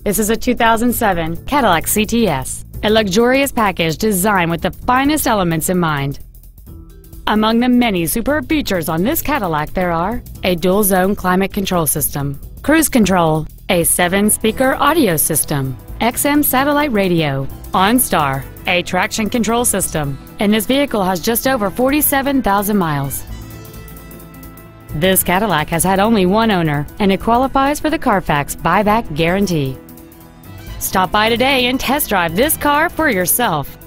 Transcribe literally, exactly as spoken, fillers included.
This is a two thousand seven Cadillac C T S, a luxurious package designed with the finest elements in mind. Among the many superb features on this Cadillac there are a dual-zone climate control system, cruise control, a seven-speaker audio system, X M satellite radio, OnStar, a traction control system, and this vehicle has just over forty-seven thousand miles. This Cadillac has had only one owner, and it qualifies for the Carfax buyback guarantee. Stop by today and test drive this car for yourself.